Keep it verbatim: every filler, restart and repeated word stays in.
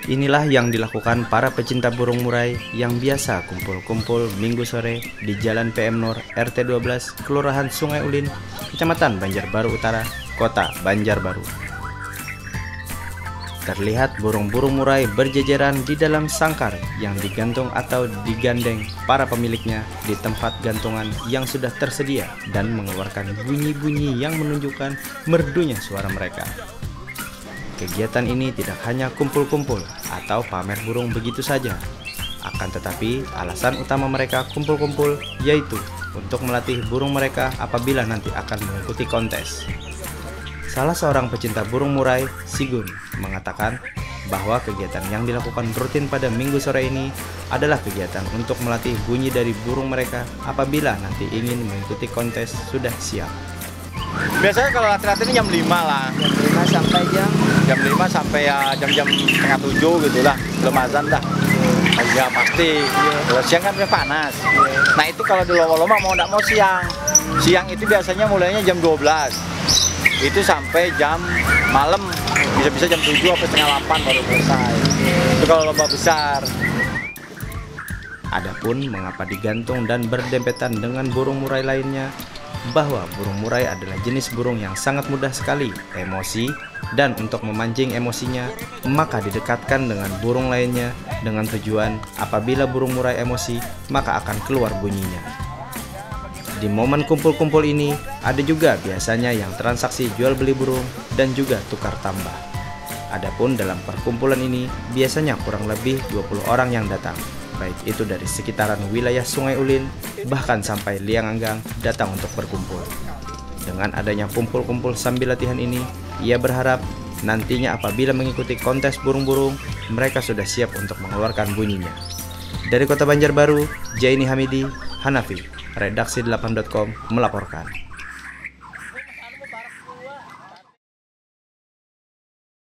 Inilah yang dilakukan para pecinta burung murai yang biasa kumpul-kumpul minggu sore di Jalan P M Nur R T dua belas, Kelurahan Sungai Ulin, Kecamatan Banjarbaru Utara, Kota Banjarbaru. Terlihat burung-burung murai berjejeran di dalam sangkar yang digantung atau digandeng para pemiliknya di tempat gantungan yang sudah tersedia dan mengeluarkan bunyi-bunyi yang menunjukkan merdunya suara mereka. Kegiatan ini tidak hanya kumpul-kumpul atau pamer burung begitu saja, akan tetapi alasan utama mereka kumpul-kumpul yaitu untuk melatih burung mereka apabila nanti akan mengikuti kontes. Salah seorang pecinta burung murai, Sigun, mengatakan bahwa kegiatan yang dilakukan rutin pada minggu sore ini adalah kegiatan untuk melatih bunyi dari burung mereka apabila nanti ingin mengikuti kontes sudah siap. Biasanya kalau latihan ini jam lima lah. jam lima sampai jam Jam lima sampai ya jam-jam setengah tujuh gitu lah. Belum azan dah. Ya pasti. Kalau siang kan panas. Nah itu kalau di lomba-lomba mau nggak mau siang. Siang itu biasanya mulainya jam dua belas. Itu sampai jam malam. Bisa-bisa jam tujuh atau setengah delapan baru selesai. Itu kalau lomba besar. Adapun mengapa digantung dan berdempetan dengan burung murai lainnya, bahwa burung murai adalah jenis burung yang sangat mudah sekali emosi, dan untuk memancing emosinya maka didekatkan dengan burung lainnya dengan tujuan apabila burung murai emosi maka akan keluar bunyinya. Di momen kumpul-kumpul ini ada juga biasanya yang transaksi jual beli burung dan juga tukar tambah. Adapun dalam perkumpulan ini biasanya kurang lebih dua puluh orang yang datang, baik itu dari sekitaran wilayah Sungai Ulin, bahkan sampai Lianganggang datang untuk berkumpul. Dengan adanya kumpul-kumpul sambil latihan ini, ia berharap nantinya apabila mengikuti kontes burung-burung, mereka sudah siap untuk mengeluarkan bunyinya. Dari Kota Banjarbaru, Jaini Hamidi, Hanafi, Redaksi delapan titik com melaporkan.